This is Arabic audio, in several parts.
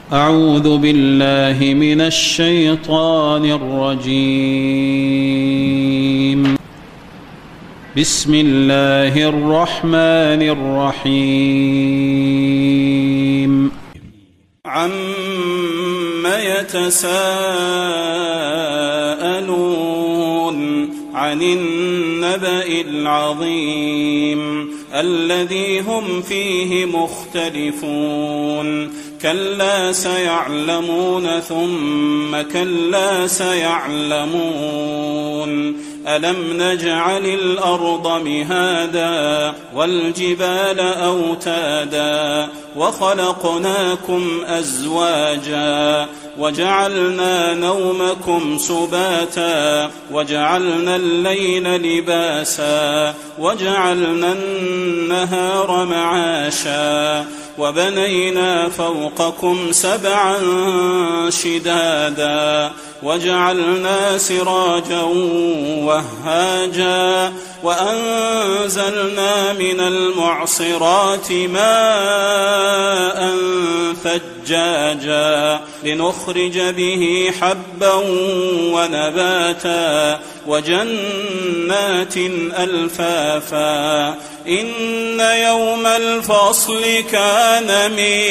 أعوذ بالله من الشيطان الرجيم. بسم الله الرحمن الرحيم. عَمَّ يتساءلون عن النبأ العظيم الذي هم فيه مختلفون كلا سيعلمون ثم كلا سيعلمون ألم نجعل الأرض مهادا والجبال أوتادا وخلقناكم أزواجا وجعلنا نومكم سباتا وجعلنا الليل لباسا وجعلنا النهار معاشا وبنينا فوقكم سبعا شدادا وجعلنا سراجا وهاجا وأنزلنا من المعصرات ماء ثجاجا لنخرج به حبا ونباتا وجنات ألفافا إن يوم الفصل كان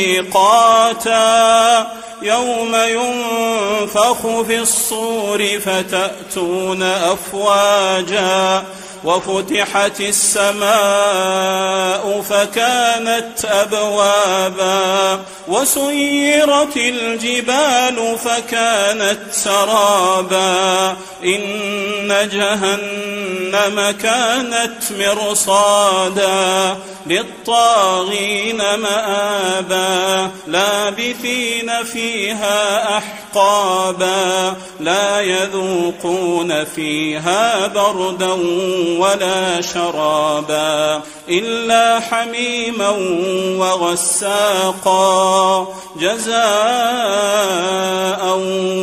ميقاتا يوم ينفخ في الصور فتأتون أفواجا وفتحت السماء فكانت أبوابا وسيرت الجبال فكانت سرابا إن جهنم كانت مرصادا للطاغين مآبا لابثين فيها أحقابا لا يذوقون فيها بردا ولا شرابا إلا حميما وغساقا جزاء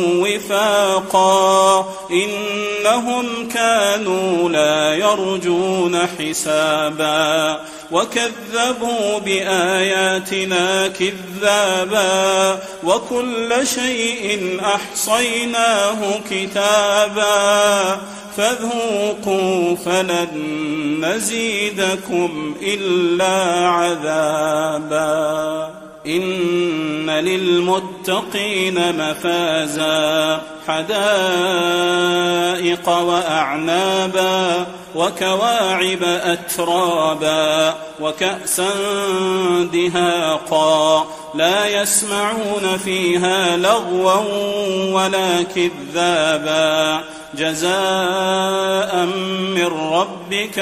وفاقا إنهم كانوا لا يرجون حسابا وكذبوا بآياتنا كذابا وكل شيء أحصيناه كتابا فذوقوا فلن نزيدكم إلا عذابا إن للمتقين مفازا حدائق وأعنابا وكواعب أترابا وكأسا دهاقا لا يسمعون فيها لغوا ولا كذابا جزاء من ربك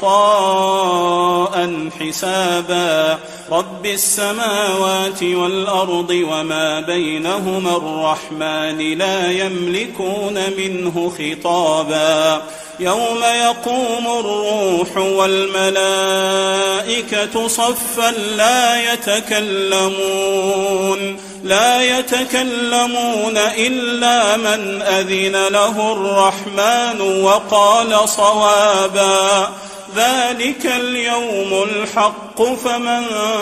عطاء حسابا رب السماوات والأرض وما بينهما الرحمن لا يملكون منه خطابا يوم يقوم الروح والملائكة صفا لا يتكلمون إلا من أذن له الرحمن وقال صوابا ذلك اليوم الحق فمن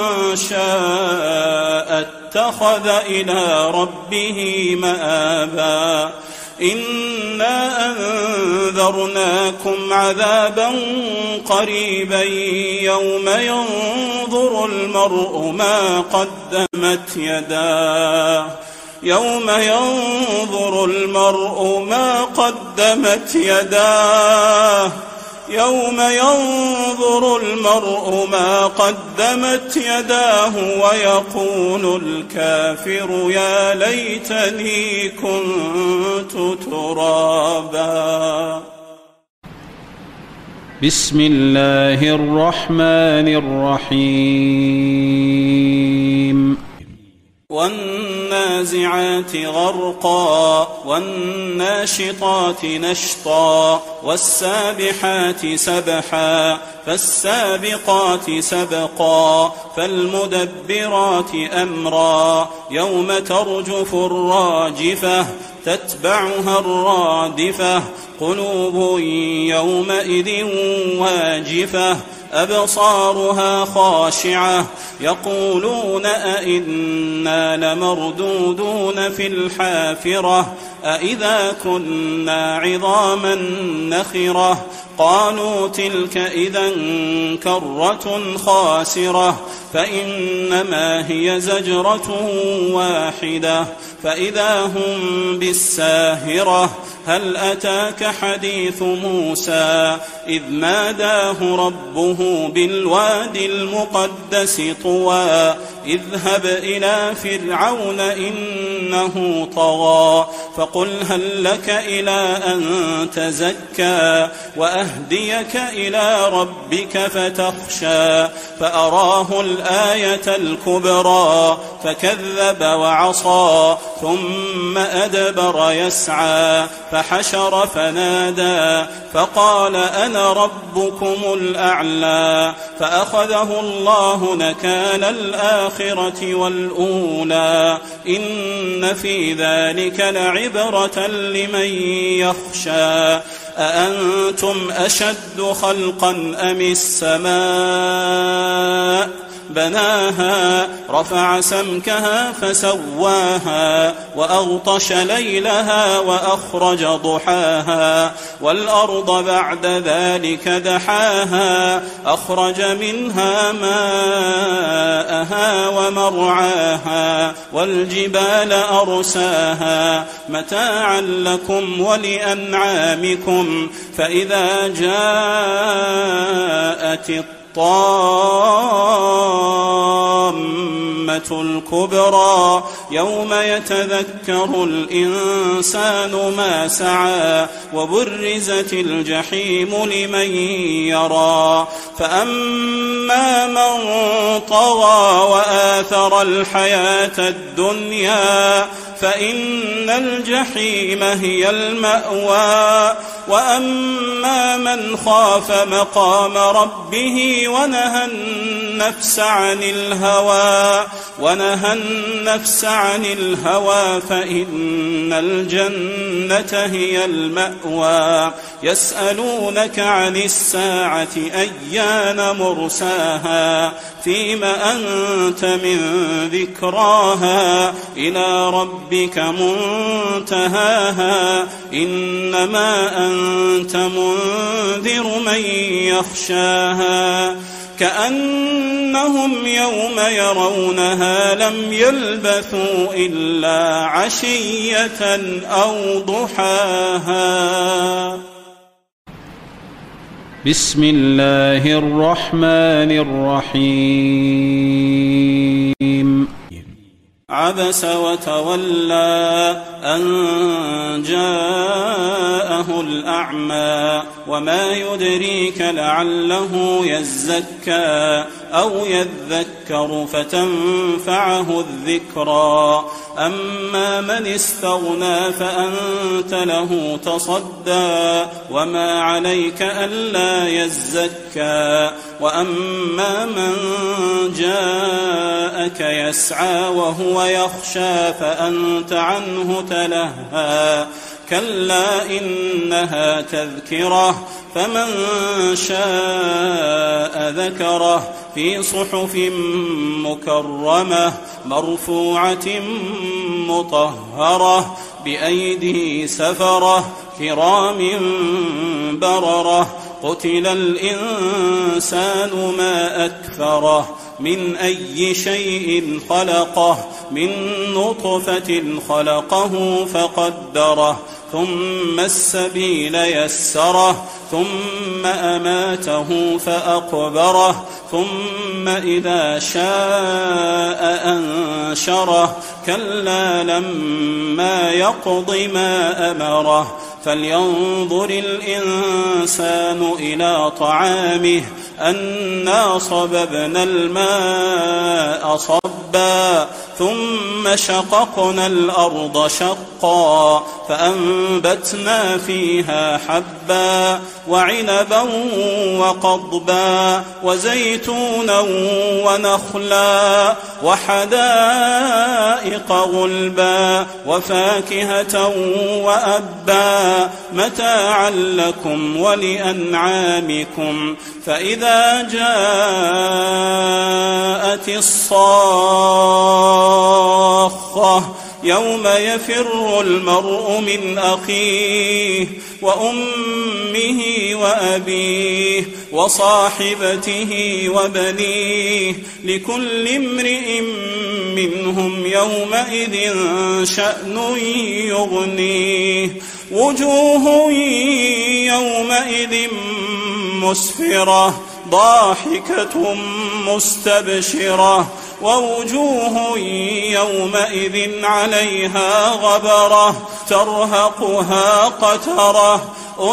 شاء اتخذ إلى ربه مآبا إنا أنذرناكم عذابا قريبا يوم ينظر المرء ما قدمت يداه يوم ينظر المرء ما قدمت يداه ويقول الكافر يا ليتني كنت ترابا. بسم الله الرحمن الرحيم. والنازعات غرقا والناشطات نشطا والسابحات سبحا فالسابقات سبقا فالمدبرات أمرا يوم ترجف الراجفة تتبعها الرادفة قلوب يومئذ واجفة أبصارها خاشعة يقولون أئنا لمردودون في الحافرة أئذا كنا عظاما نخرة قالوا تلك إذا كرة خاسرة فإنما هي زجرة واحدة فإذا هم بالساهرة هل أتاك حديث موسى إذ ناداه ربه بالوادي المقدس طوى اذهب إلى فرعون إنه طغى فقل هل لك إلى أن تزكى وأهديك إلى ربك فتخشى فأراه الآية الكبرى فكذب وعصى ثم أدبر يسعى فحشر فنادى فقال أنا ربكم الأعلى فأخذه الله نكال الآخرة والأولى إن في ذلك لعبرة لمن يخشى أأنتم أشد خلقا أم السماء بناها رفع سمكها فسواها وأغطش ليلها وأخرج ضحاها والأرض بعد ذلك دحاها أخرج منها ماءها ومرعاها والجبال أرساها متاعا لكم ولأنعامكم فإذا جاءت الطامة الكبرى يوم يتذكر الإنسان ما سعى وبرزت الجحيم لمن يرى فأما من طغى وآثر الحياة الدنيا فإن الجحيم هي المأوى وأما من خاف مقام ربه ونهى النفس عن الهوى فإن الجنة هي المأوى يسألونك عن الساعة أيان مرساها فيم أنت من ذكراها إلى ربك منتهاها إنما أنت منذر من يخشاها كأنهم يوم يرونها لم يلبثوا إلا عشية أو ضحاها بسم الله الرحمن الرحيم عبس وتولى أن جاءه الأعمى وما يدريك لعله يزكى أو يذكر فتنفعه الذكرى أما من استغنى فأنت له تصدى وما عليك ألا يزكى وأما من جاءك يسعى وهو يخشى فأنت عنه تلهى كلا إنها تذكرة فمن شاء ذكره في صحف مكرمة مرفوعة مطهرة بأيدي سفرة كرام بررة قتل الإنسان ما أكفره من أي شيء خلقه من نطفة خلقه فقدره ثم السبيل يسره ثم أماته فأقبره ثم إذا شاء أنشره كلا لما يقض ما أمره فلينظر الإنسان إلى طعامه أنا صببنا الماء صبا ثم شققنا الأرض شقا فأنبتنا فيها حبا وعنبا وقضبا وزيتونا ونخلا وحدائق وحدائق غلبا وفاكهة وأبا متاعا لكم ولأنعامكم. فإذا جاءت الصاخة يوم يفر المرء من أخيه وأمه وأبيه وصاحبته وبنيه لكل امرئ منهم يومئذ شأن يغنيه. وجوه يومئذ مسفرة ضاحكة مستبشرة ووجوه يومئذ عليها غبرة ترهقها قترة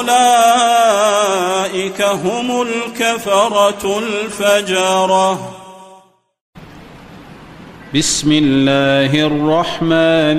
أولئك هم الكفرة الفجرة. بسم الله الرحمن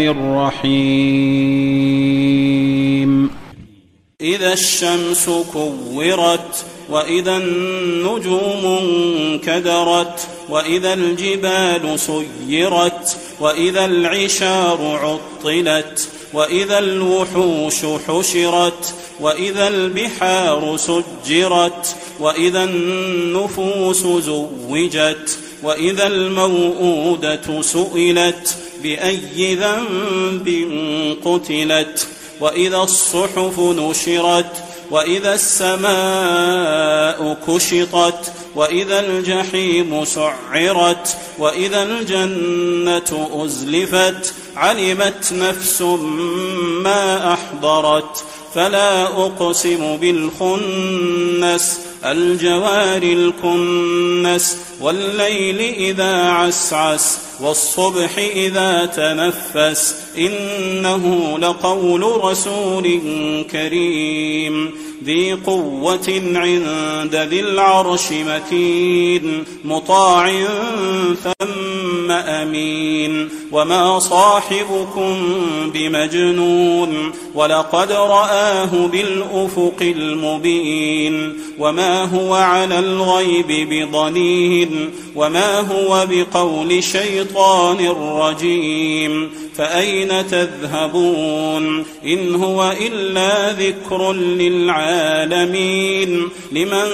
الرحيم. إذا الشمس كورت وإذا النجوم انكدرت وإذا الجبال سيرت وإذا العشار عطلت وإذا الوحوش حشرت وإذا البحار سجرت وإذا النفوس زوجت وإذا الموءودة سئلت بأي ذنب قتلت وإذا الصحف نشرت وإذا السماء كشطت وإذا الجحيم سعرت وإذا الجنة أزلفت علمت نفس ما أحضرت. فلا أقسم بالخنس الجوار الكنس والليل إذا عسعس والصبح إذا تنفس إنه لقول رسول كريم ذي قوة عند ذي العرش مكين مطاع ثم أمين. وما صاحبكم بمجنون ولقد رآه بالأفق المبين. وما هو على الغيب بضنين وما هو بقول شيطان رجيم. فأين تذهبون إن هو إلا ذكر للعالمين. لمن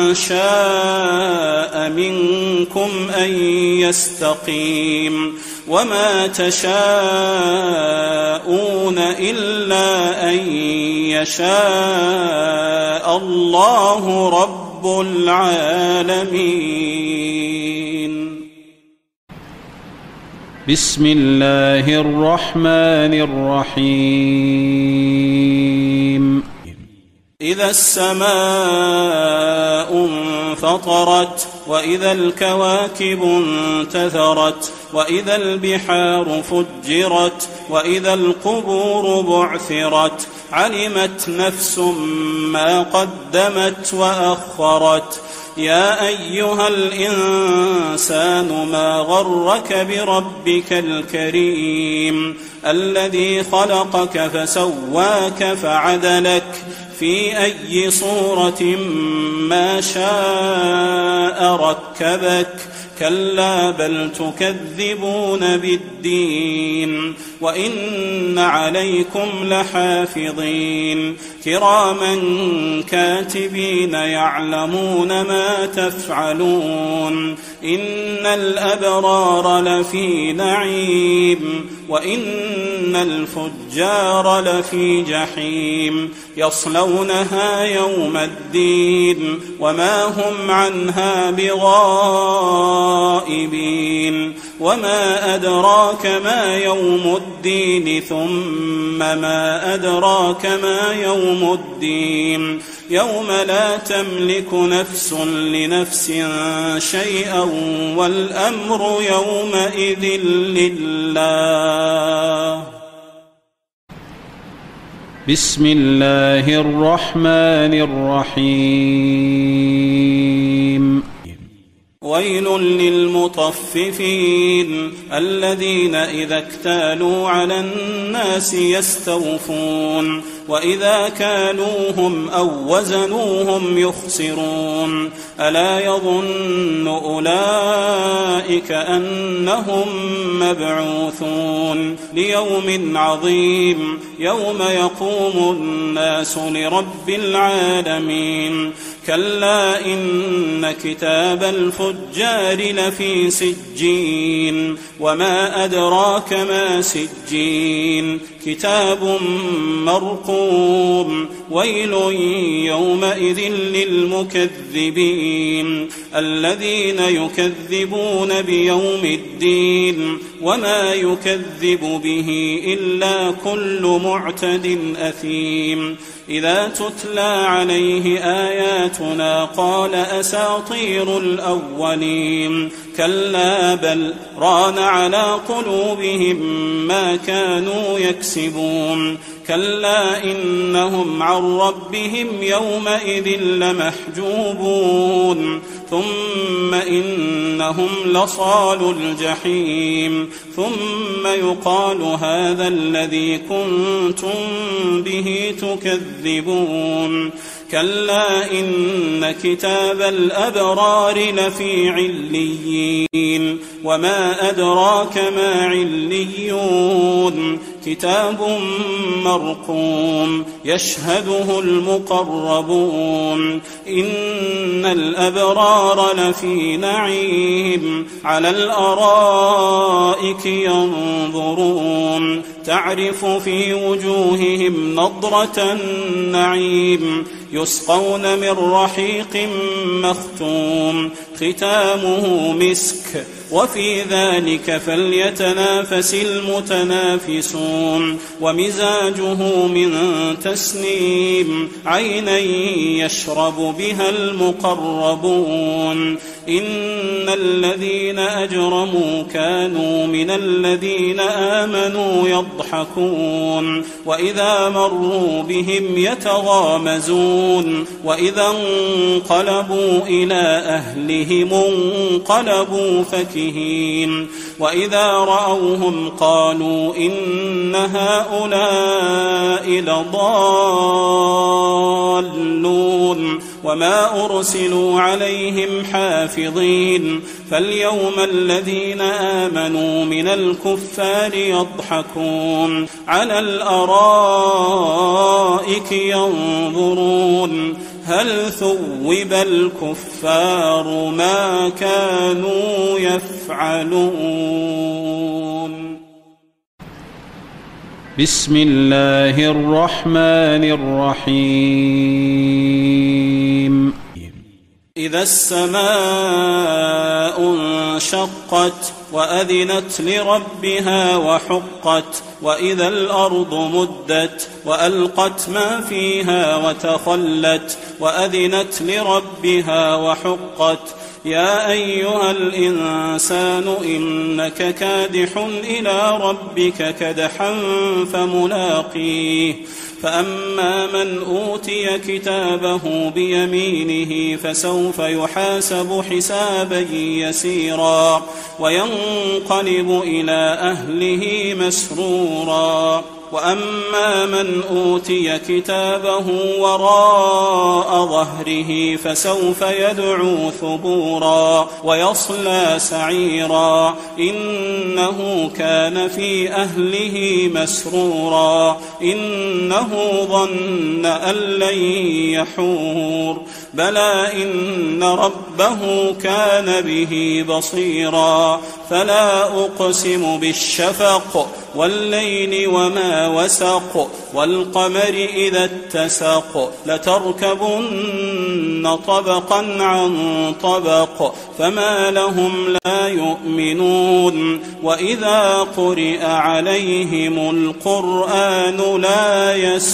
شاء منكم أن يستقيم. وما تشاءون إلا أن يشاء الله رب العالمين. بسم الله الرحمن الرحيم. إذا السماء انفطرت وإذا الكواكب انتثرت وإذا البحار فجرت وإذا القبور بعثرت علمت نفس ما قدمت وأخرت. يا أيها الإنسان ما غرك بربك الكريم الذي خلقك فسواك فعدلك في أي صورة ما شاء ركبك. كلا بل تكذبون بالدين وإن عليكم لحافظين كراما كاتبين يعلمون ما تفعلون. إن الأبرار لفي نعيم وإن الفجار لفي جحيم يصلونها يوم الدين وما هم عنها بغائبين. وما أدراك ما يوم الدين ثم ما أدراك ما يوم الدين يوم لا تملك نفس لنفس شيئا والأمر يومئذ لله. بسم الله الرحمن الرحيم. ويل للمطففين الذين إذا اكتالوا على الناس يستوفون وإذا كالوهم أو وزنوهم يخسرون ألا يظن أولئك أنهم مبعوثون ليوم عظيم يوم يقوم الناس لرب العالمين كلا إن كتاب الفجار لفي سجين وما أدراك ما سجين كتاب مرقوم ويل يومئذ للمكذبين الذين يكذبون بيوم الدين وما يكذب به إلا كل معتد أثيم إذا تتلى عليه آياتنا قال أساطير الأولين كلا بل ران على قلوبهم ما كانوا يكسبون كلا إنهم عن ربهم يومئذ لمحجوبون ثم إنهم لصالو الجحيم ثم يقال هذا الذي كنتم به تكذبون كلا إن كتاب الأبرار لفي عليين وما أدراك ما عليون كتاب مرقوم يشهده المقربون إن الأبرار لفي نعيم على الأرائك ينظرون تعرف في وجوههم نضرة النعيم يسقون من رحيق مختوم ختامه مسك وفي ذلك فليتنافس المتنافسون ومزاجه من تسنيم عينا يشرب بها المقربون إن الذين أجرموا كانوا من الذين آمنوا يضحكون وإذا مروا بهم يتغامزون وإذا انقلبوا إلى أهلهم انقلبوا فكهين وإذا رأوهم قالوا إن هؤلاء لضالون وما أرسلوا عليهم حافظين فاليوم الذين آمنوا من الكفار يضحكون على الأرائك ينظرون هل ثوب الكفار ما كانوا يفعلون بسم الله الرحمن الرحيم إذا السماء انشقت وأذنت لربها وحقت وإذا الأرض مدت وألقت ما فيها وتخلت وأذنت لربها وحقت يا أيها الإنسان إنك كادح إلى ربك كدحا فملاقيه فأما من أوتي كتابه بيمينه فسوف يحاسب حسابا يسيرا وينقلب إلى أهله مسرورا وأما من أوتي كتابه وراء ظهره فسوف يدعو ثبورا ويصلى سعيرا إنه كان في أهله مسرورا إنه ظن أن لن يحور بلى إن ربه كان به بصيرا فلا أقسم بالشفق والليل وما وسق والقمر إذا اتسق لتركبن طبقا عن طبق فما لهم لا يؤمنون وإذا قرئ عليهم القرآن لا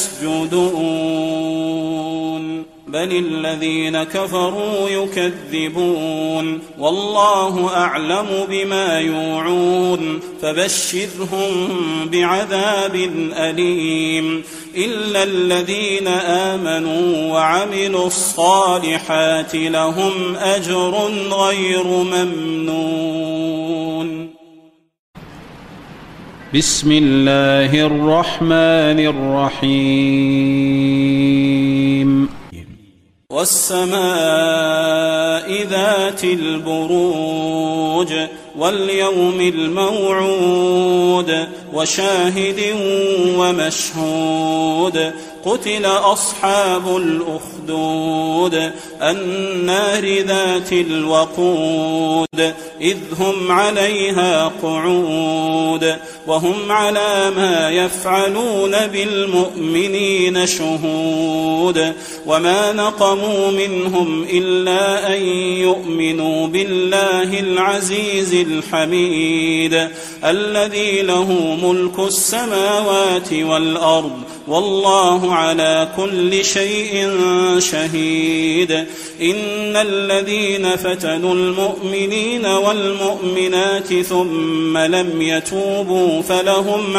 يسجدون بل الذين كفروا يكذبون والله أعلم بما يوعون فبشرهم بعذاب أليم إلا الذين آمنوا وعملوا الصالحات لهم أجر غير ممنون بسم الله الرحمن الرحيم والسماء ذات البروج واليوم الموعود وشاهد ومشهود قتل أصحاب الأخدود النار ذات الوقود إذ هم عليها قعود وهم على ما يفعلون بالمؤمنين شهود وما نقموا منهم إلا أن يؤمنوا بالله العزيز الحميد الذي له ملك السماوات والأرض والله على كل شيء شهيد إن الذين فتنوا المؤمنين والمؤمنات ثم لم يتوبوا فلهم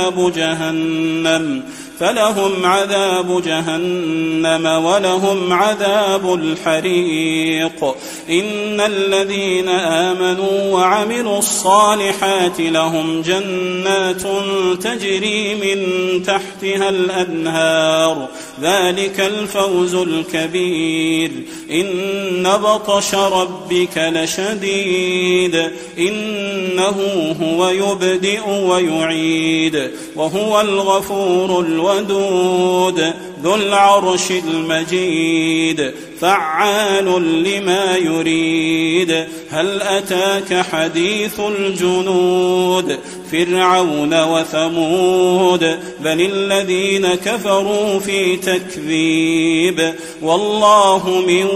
عذاب جهنم ولهم عذاب الحريق إن الذين آمنوا وعملوا الصالحات لهم جنات تجري من تحتها الأنهار ذلك الفوز الكبير إن بطش ربك لشديد إنه هو يبدئ ويعيد وهو الغفور الودود ذو العرش المجيد فعال لما يريد هل أتاك حديث الجنود فرعون وثمود بل الذين كفروا في تكذيب والله من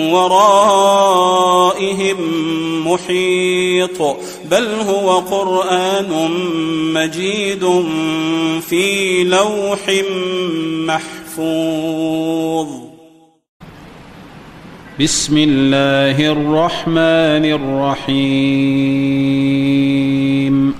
ورائهم محيط بل هو قرآن مجيد في لوح محفوظ بسم الله الرحمن الرحيم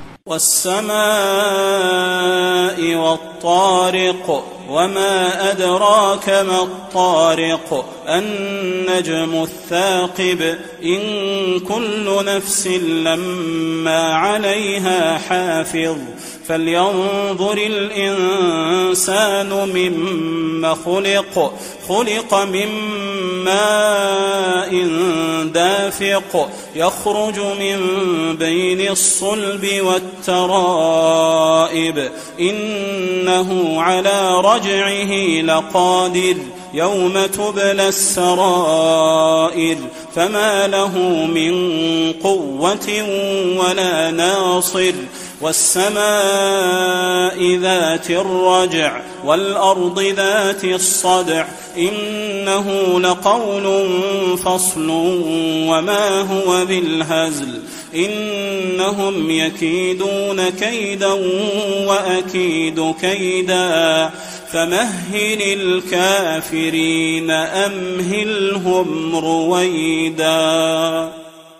والسماء والطارق وما أدراك ما الطارق النجم الثاقب إن كل نفس لما عليها حافظ فلينظر الإنسان مما خلق من ماء دافق يخرج من بين الصلب والترائب إنه على رجعه لقادر يوم تبلى السرائر فما له من قوة ولا ناصر والسماء ذات الرجع والأرض ذات الصدع إنه لقول فصل وما هو بالهزل إنهم يكيدون كيدا وأكيد كيدا فمهل الكافرين أمهلهم رويدا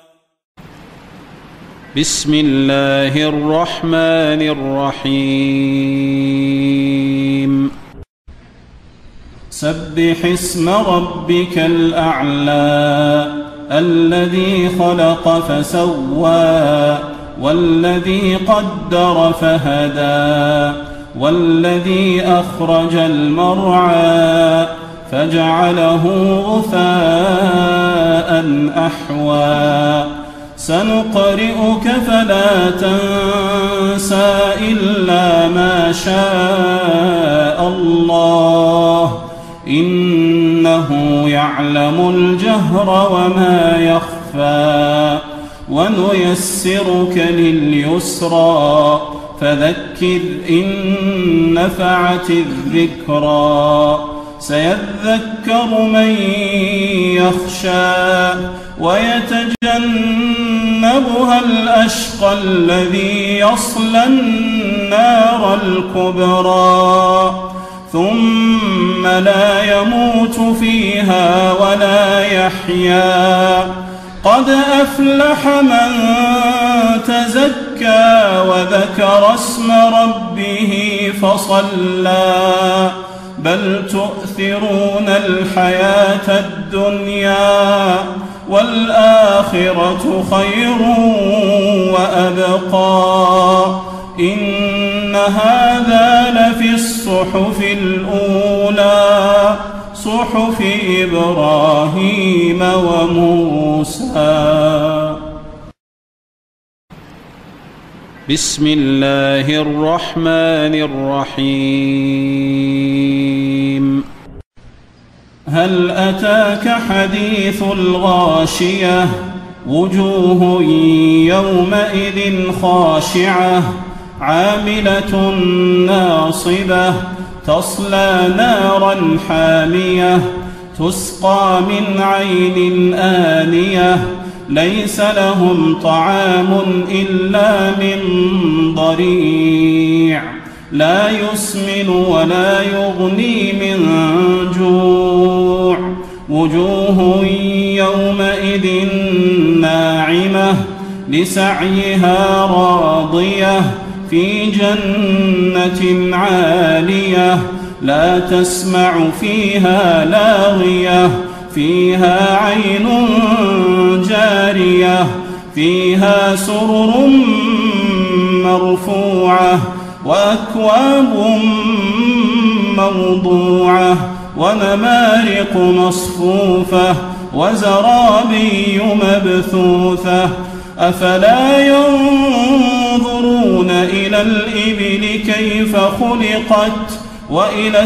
بسم الله الرحمن الرحيم سبح اسم ربك الأعلى الذي خلق فسوى والذي قدر فهدى والذي أخرج المرعى فجعله غثاء أحوى سنقرئك فلا تنسى إلا ما شاء الله إنه يعلم الجهر وما يخفى ونيسرك لليسرى فذكر إن نفعت الذكرى سيذكر من يخشى ويتجنبها الأشقى الذي يصلى النار الكبرى ثم لا يموت فيها ولا يحيا قد أفلح من تزكى وذكر اسم ربه فصلى بل تؤثرون الحياة الدنيا والآخرة خير وأبقى إن هذا لفي الصحف الأولى صحف إبراهيم وموسى. بسم الله الرحمن الرحيم. هل أتاك حديث الغاشية وجوه يومئذ خاشعة عاملة ناصبة تصلى نارا حامية تسقى من عين آنية ليس لهم طعام إلا من ضريع لا يسمن ولا يغني من جوع وجوه يومئذ ناعمة لسعيها راضية في جنة عالية لا تسمع فيها لاغية فيها عين جارية فيها سرر مرفوعة وأكواب موضوعة ونمارق مصفوفة وزرابي مبثوثة أفلا ينظرون إلى الإبل كيف خلقت وإلى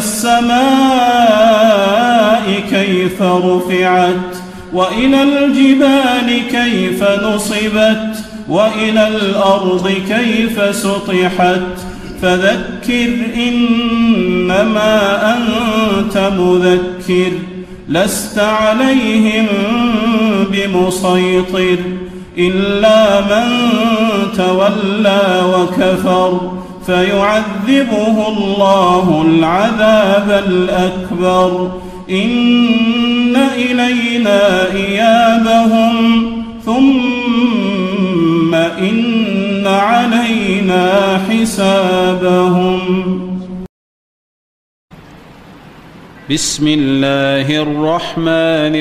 السماء كيف رفعت وإلى الجبال كيف نصبت وإلى الأرض كيف سطحت فذكر إنما أنت مذكر لست عليهم بمسيطر إلا من تولى وكفر فيعذبه الله العذاب الأكبر إن إلينا إيابهم ثم إن علينا حسابهم. بسم الله الرحمن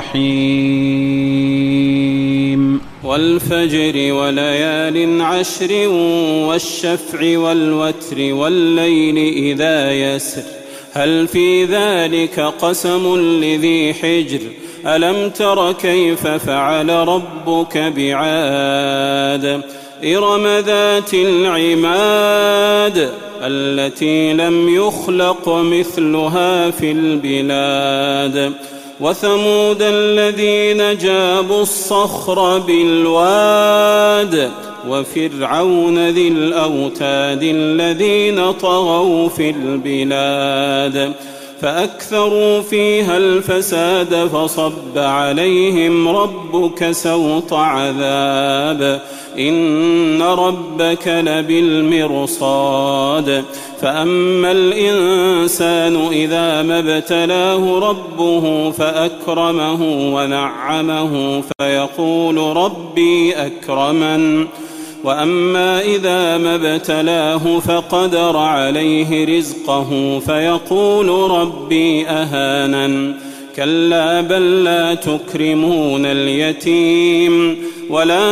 الرحيم. والفجر وليال عشر والشفع والوتر والليل إذا يسر هل في ذلك قسم لذي حجر ألم تر كيف فعل ربك بعاد إرم ذات العماد التي لم يخلق مثلها في البلاد وثمود الذين جابوا الصخر بالواد وفرعون ذي الأوتاد الذين طغوا في البلاد فأكثروا فيها الفساد فصب عليهم ربك سوط عذاب إن ربك لبالمرصاد فأما الإنسان إذا ما ابتلاه ربه فأكرمه ونعمه فيقول ربي أكرمن وأما إذا ما ابتلاه فقدر عليه رزقه فيقول ربي أهانن كلا بل لا تكرمون اليتيم ولا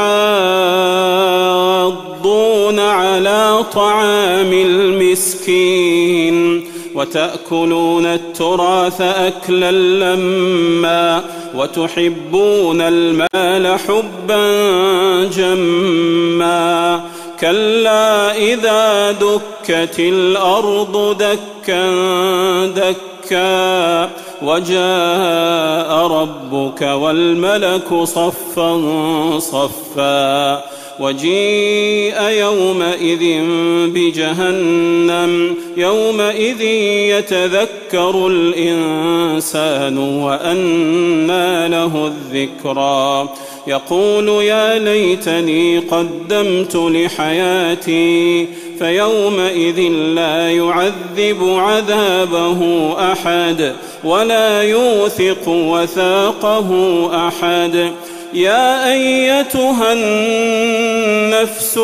تحاضون على طعام المسكين وتأكلون التراث أكلا لما وتحبون المال حبا جما كلا إذا دكت الأرض دكا دكا وجاء ربك والملك صفا صفا وجيء يومئذ بجهنم يومئذ يتذكر الإنسان وأنى له الذكرى يقول يا ليتني قدمت لحياتي فيومئذ لا يعذب عذابه أحد ولا يوثق وثاقه أحد يا أيتها النفس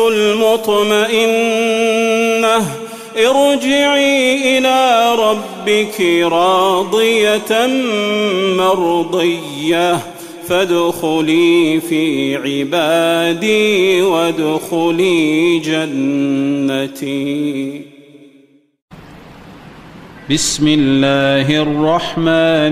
المطمئنة ارجعي إلى ربك راضية مرضية فادخلي في عبادي وادخلي جنتي. بسم الله الرحمن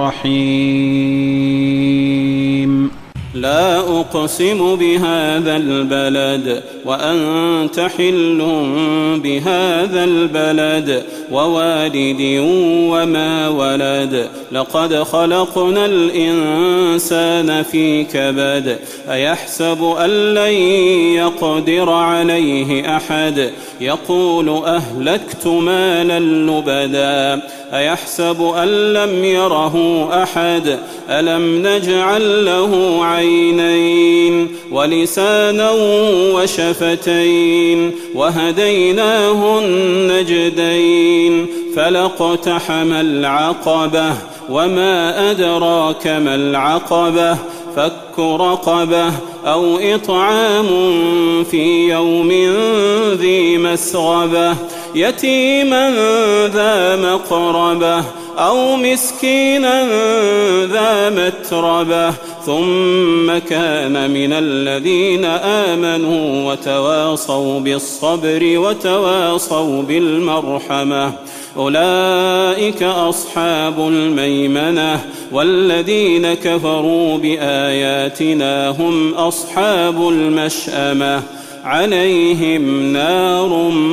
الرحيم. لا أقسم بهذا البلد وأنت حل بهذا البلد ووالد وما ولد لقد خلقنا الإنسان في كبد أيحسب أن لن يقدر عليه أحد يقول أهلكت مالا لبدا أيحسب أن لم يره أحد ألم نجعل له عينين ولسانا وشفتين وهديناه النجدين فلاقتحم العقبة وما أدراك ما العقبة فك رقبة أو إطعام في يوم ذي مسغبة يتيما ذا مقربة أو مسكينا ذا متربة ثم كان من الذين آمنوا وتواصوا بالصبر وتواصوا بالمرحمة أولئك أصحاب الميمنة والذين كفروا بآياتنا هم أصحاب المشأمة عليهم نار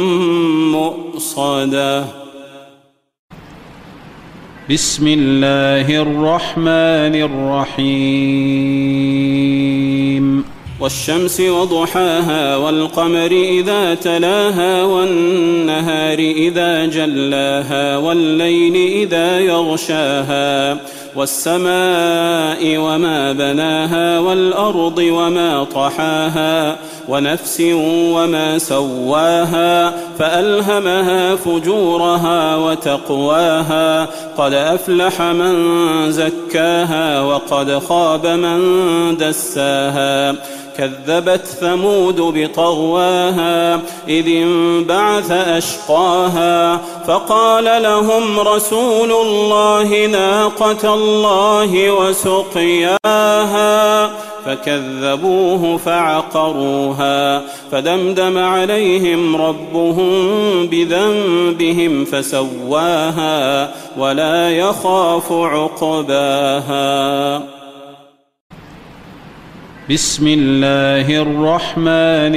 مؤصدة. بسم الله الرحمن الرحيم. والشمس وضحاها والقمر إذا تلاها والنهار إذا جلاها والليل إذا يغشاها والسماء وما بناها والأرض وما طحاها ونفس وما سواها فألهمها فجورها وتقواها قد أفلح من زكاها وقد خاب من دساها كذبت ثمود بطغواها إذ انبعث أشقاها فقال لهم رسول الله ناقة الله وسقياها فكذبوه فعقروها فدمدم عليهم ربهم بذنبهم فسواها ولا يخاف عقباها. بسم الله الرحمن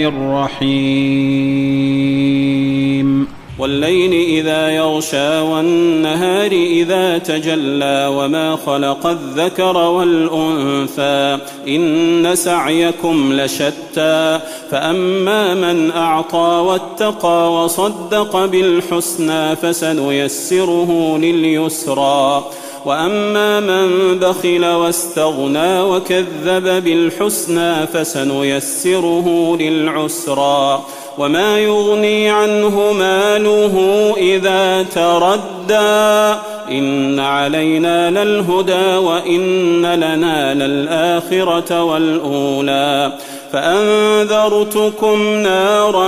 الرحيم. والليل إذا يغشى والنهار إذا تجلى وما خلق الذكر والأنثى إن سعيكم لشتى فأما من أعطى واتقى وصدق بالحسنى فسنيسره لليسرى وأما من بخل واستغنى وكذب بالحسنى فسنيسره للعسرى وما يغني عنه ماله إذا تردى إن علينا للهدى وإن لنا للآخرة والأولى فأنذرتكم نارا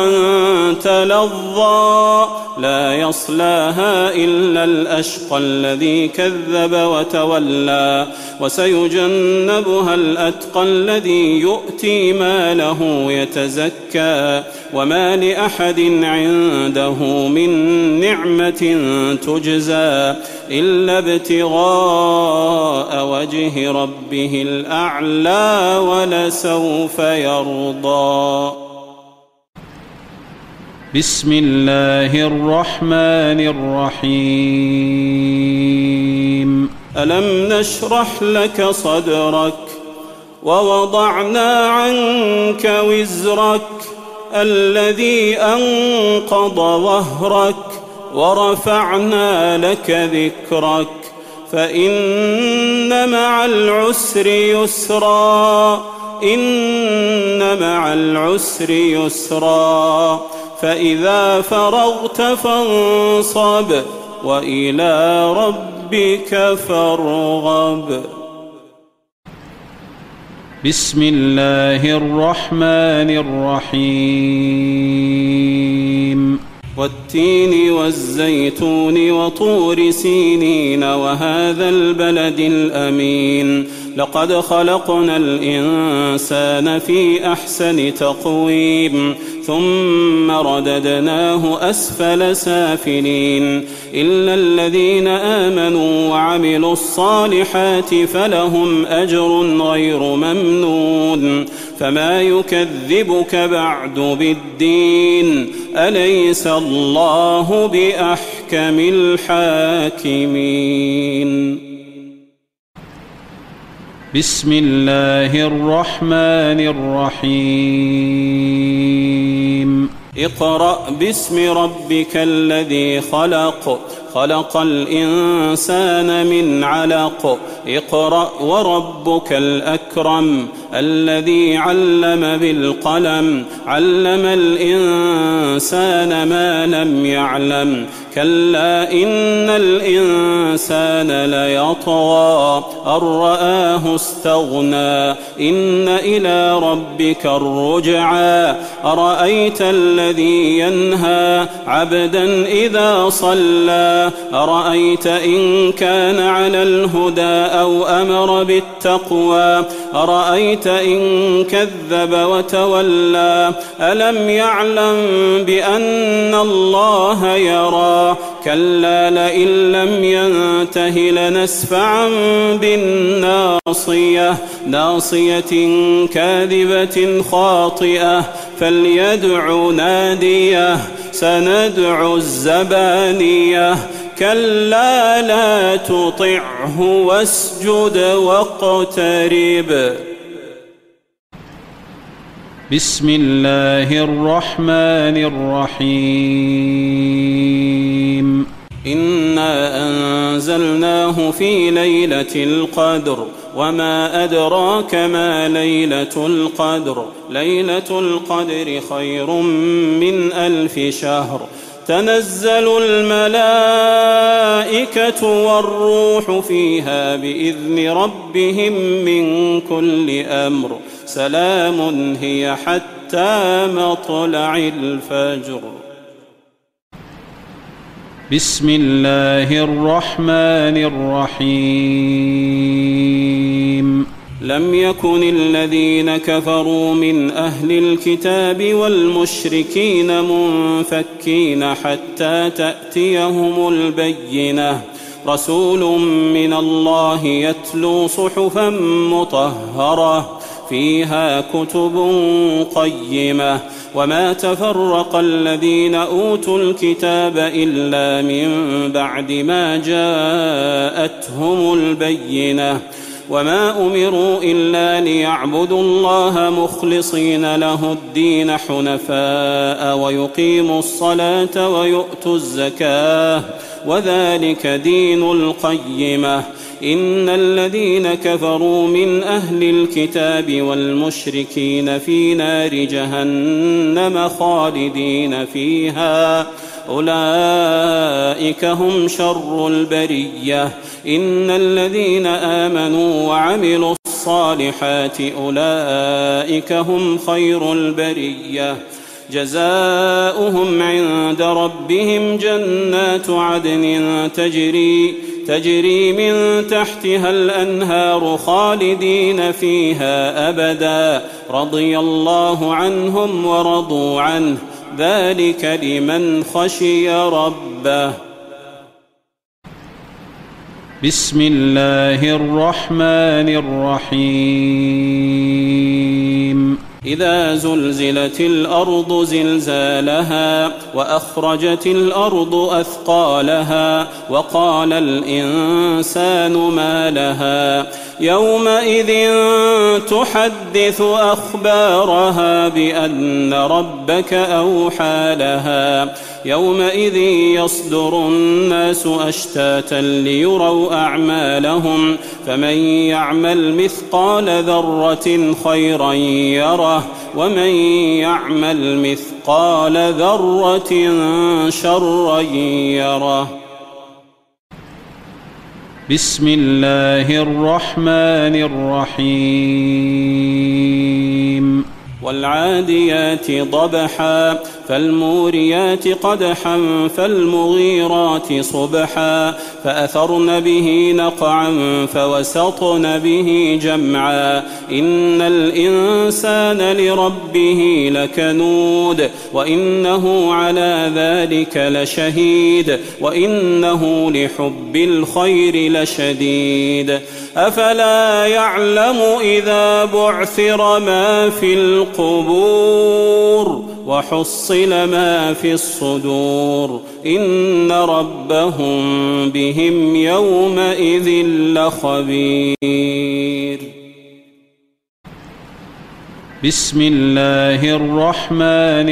تلظى لا يصلاها إلا الأشقى الذي كذب وتولى وسيجنبها الأتقى الذي يؤتي ماله يتزكى وما لأحد عنده من نعمة تجزى إلا ابتغاء وجه ربه الأعلى ولسوف يرضى. بسم الله الرحمن الرحيم. ألم نشرح لك صدرك ووضعنا عنك وزرك الذي أنقض ظهرك ورفعنا لك ذكرك فإن مع العسر يسرا إن مع العسر يسرا فإذا فرغت فانصب وإلى ربك فارغب. بسم الله الرحمن الرحيم. والتين والزيتون وطور سينين وهذا البلد الأمين لقد خلقنا الإنسان في أحسن تقويم ثم رددناه أسفل سافلين إلا الذين آمنوا وعملوا الصالحات فلهم أجر غير ممنون فما يكذبك بعد بالدين أليس الله بأحكم الحاكمين. بسم الله الرحمن الرحيم. اقرأ باسم ربك الذي خلق خلق الإنسان من علق اقرأ وربك الأكرم الذي علم بالقلم علم الإنسان ما لم يعلم كلا إن الإنسان ليطغى أن رآه استغنى إن إلى ربك الرجعى أرأيت الذي ينهى عبدا إذا صلى أرأيت إن كان على الهدى أو أمر بالتقوى أرأيت إن كذب وتولى ألم يعلم بأن الله يرى كلا لئن لم ينته لنسفعا بالناصية ناصية كاذبة خاطئة فليدع ناديه سندع الزبانية كلا لا تطعه واسجد واقترب. بسم الله الرحمن الرحيم. إنا أنزلناه في ليلة القدر وما أدراك ما ليلة القدر ليلة القدر خير من 1000 شهر تنزل الملائكة والروح فيها بإذن ربهم من كل أمر سلام هي حتى مطلع الفجر. بسم الله الرحمن الرحيم. لم يكن الذين كفروا من أهل الكتاب والمشركين منفكين حتى تأتيهم البينة رسول من الله يتلو صحفا مطهرة فيها كتب قيمة وما تفرق الذين أوتوا الكتاب إلا من بعد ما جاءتهم البينة وما أمروا إلا ليعبدوا الله مخلصين له الدين حنفاء ويقيموا الصلاة ويؤتوا الزكاة وذلك دين القيمة إن الذين كفروا من أهل الكتاب والمشركين في نار جهنم خالدين فيها أولئك هم شر البرية إن الذين آمنوا وعملوا الصالحات أولئك هم خير البرية جزاؤهم عند ربهم جنات عدن تجري من تحتها الأنهار خالدين فيها أبدا رضي الله عنهم ورضوا عنه ذلك لمن خشي ربه. بسم الله الرحمن الرحيم. إذا زلزلت الأرض زلزالها وأخرجت الأرض أثقالها وقال الإنسان ما لها يومئذ تحدث أخبارها بأن ربك أوحى لها يومئذ يصدر الناس أشتاتا ليروا أعمالهم فمن يعمل مثقال ذرة خيرا يره ومن يعمل مثقال ذرة شرا يره. بسم الله الرحمن الرحيم. والعاديات ضبحا فالموريات قدحا فالمغيرات صبحا فأثرن به نقعا فوسطن به جمعا إن الإنسان لربه لكنود وإنه على ذلك لشهيد وإنه لحب الخير لشديد أفلا يعلم إذا بعثر ما في القبور وحصل ما في الصدور إن ربهم بهم يومئذ لخبير. بسم الله الرحمن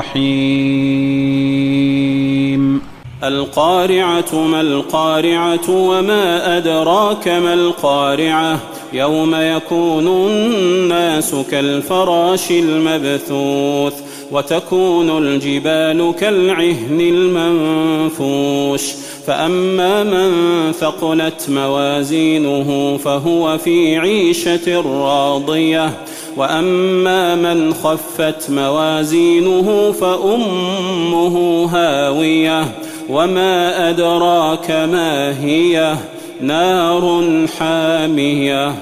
الرحيم. القارعة ما القارعة وما أدراك ما القارعة يوم يكون الناس كالفراش المبثوث وتكون الجبال كالعهن المنفوش فأما من ثقلت موازينه فهو في عيشة راضية وأما من خفت موازينه فأمه هاوية وما أدراك ما هي نار حامية.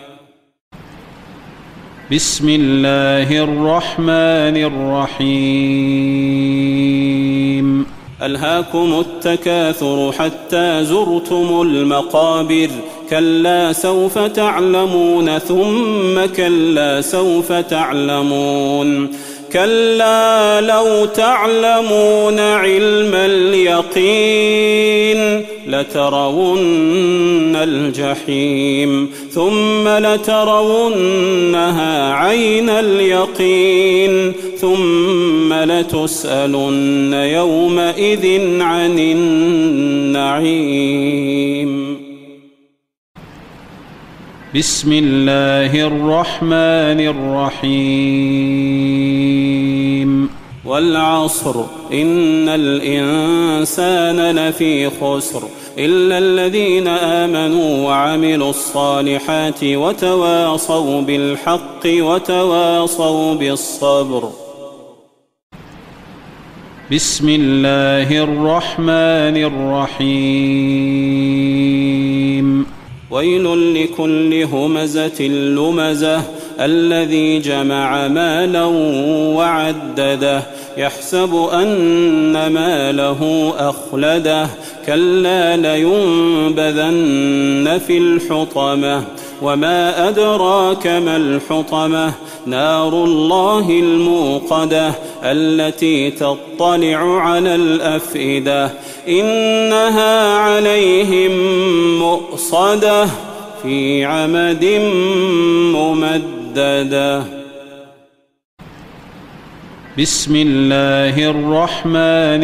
بسم الله الرحمن الرحيم. ألهاكم التكاثر حتى زرتم المقابر كلا سوف تعلمون ثم كلا سوف تعلمون كلا لو تعلمون علم اليقين لترون الجحيم ثم لترونها عين اليقين ثم لتسألن يومئذ عن النعيم. بسم الله الرحمن الرحيم. والعصر إن الإنسان لفي خسر إلا الذين آمنوا وعملوا الصالحات وتواصوا بالحق وتواصوا بالصبر. بسم الله الرحمن الرحيم. ويل لكل همزة لمزة الذي جمع مالا وعدده يحسب أن ماله أخلده كلا لينبذن في الحطمة وما أدراك ما الحطمة نار الله الموقدة التي تطلع على الأفئدة إنها عليهم مؤصدة في عمد ممددة. بسم الله الرحمن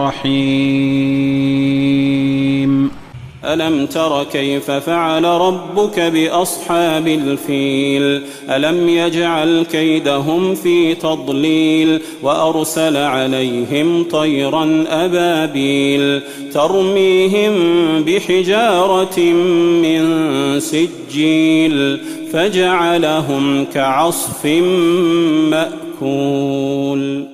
الرحيم. ألم تر كيف فعل ربك بأصحاب الفيل ألم يجعل كيدهم في تضليل وأرسل عليهم طيرا أبابيل ترميهم بحجارة من سجيل فجعلهم كعصف مأكول.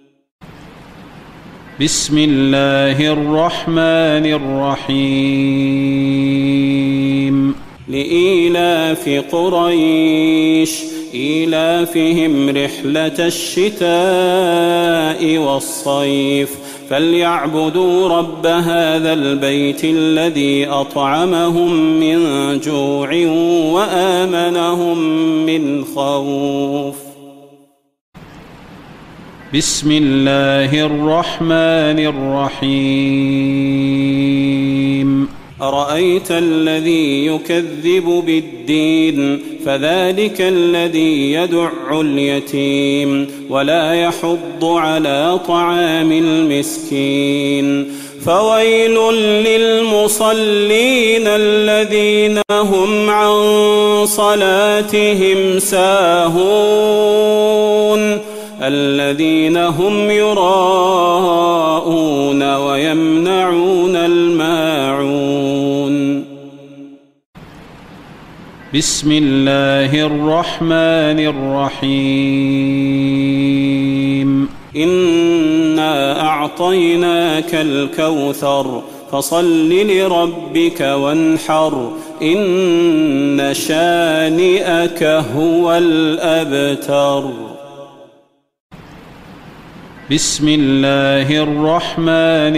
بسم الله الرحمن الرحيم. لإيلاف قريش إيلافهم رحلة الشتاء والصيف فليعبدوا رب هذا البيت الذي أطعمهم من جوع وآمنهم من خوف. بسم الله الرحمن الرحيم. أرأيت الذي يكذب بالدين فذلك الذي يدع اليتيم ولا يحض على طعام المسكين فويل للمصلين الذين هم عن صلاتهم ساهون الذين هم يراءون ويمنعون الماعون. بسم الله الرحمن الرحيم. إنا أعطيناك الكوثر فصل لربك وانحر إن شانئك هو الأبتر. بسم الله الرحمن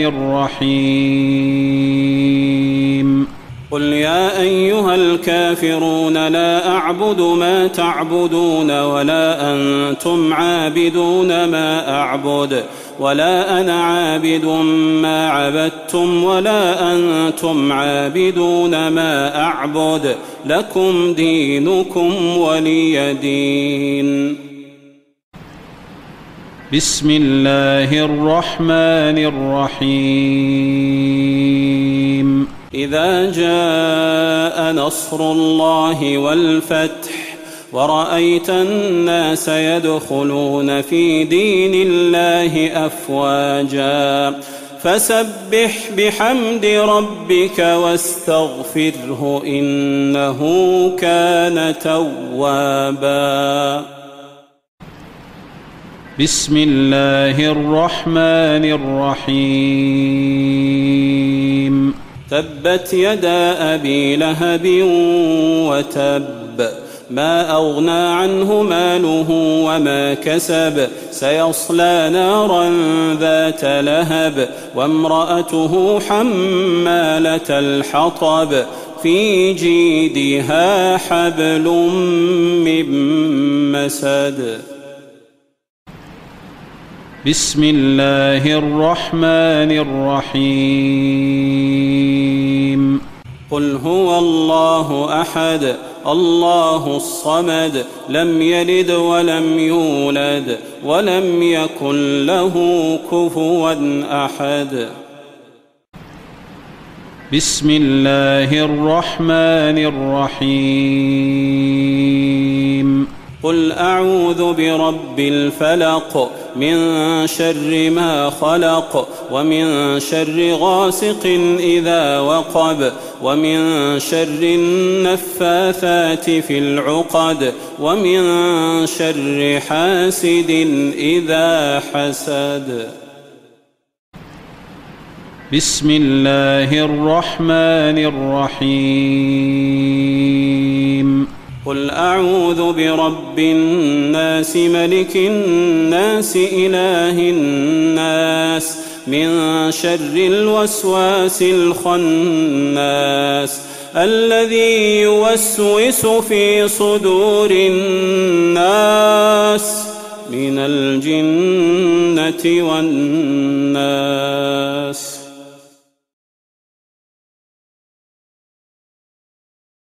الرحيم. قل يا أيها الكافرون لا أعبد ما تعبدون ولا أنتم عابدون ما أعبد ولا أنا عابد ما عبدتم ولا أنتم عابدون ما أعبد لكم دينكم ولي دين. بسم الله الرحمن الرحيم. إذا جاء نصر الله والفتح ورأيت الناس يدخلون في دين الله أفواجا فسبح بحمد ربك واستغفره إنه كان توابا. بسم الله الرحمن الرحيم. تبت يدا أبي لهب وتب ما أغنى عنه ماله وما كسب سيصلى نارا ذات لهب وامرأته حمالة الحطب في جيدها حبل من مسد. بسم الله الرحمن الرحيم. قل هو الله أحد الله الصمد لم يلد ولم يولد ولم يكن له كفوا أحد. بسم الله الرحمن الرحيم. قل أعوذ برب الفلق من شر ما خلق ومن شر غاسق إذا وقب ومن شر النفاثات في العقد ومن شر حاسد إذا حسد. بسم الله الرحمن الرحيم. قل أعوذ برب الناس ملك الناس إله الناس من شر الوسواس الخناس الذي يوسوس في صدور الناس من الجنة والناس.